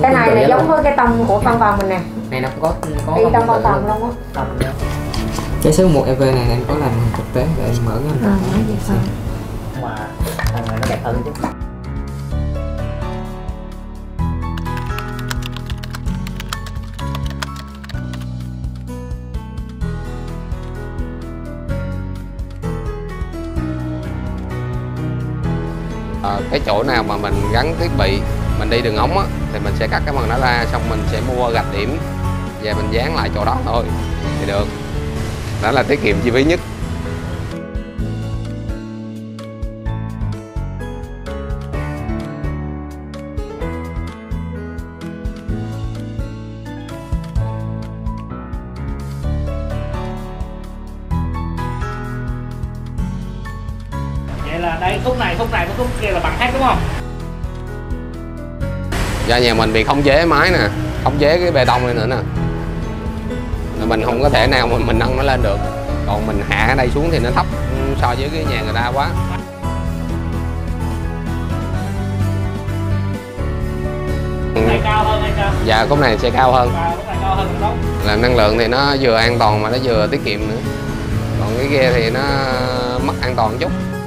Cái này là giống với cái tông của văn phòng mình nè. Này nó có đi trong văn phòng luôn á. Cái số 1 EV này em có làm thực tế để em mở cho anh. Vậy sao? Mà thằng này nó đẹp hơn chứ. Cái chỗ nào mà mình gắn thiết bị mình đi đường ống á, thì mình sẽ cắt cái phần đó ra, xong mình sẽ mua gạch điểm và mình dán lại chỗ đó thôi thì được. Đó là tiết kiệm chi phí nhất. Vậy là đây khúc này với khúc kia là bằng hết đúng không? Do nhà mình bị khống chế máy nè, khống chế cái bê tông này nữa nè, mình không có thể nào mà mình nâng nó lên được, còn mình hạ ở đây xuống thì nó thấp so với cái nhà người ta quá. Khúc này cao hơn hay sao? Dạ, khúc này sẽ cao hơn. Khúc này cao hơn đúng. Là năng lượng thì nó vừa an toàn mà nó vừa tiết kiệm nữa, còn cái kia thì nó mất an toàn chút.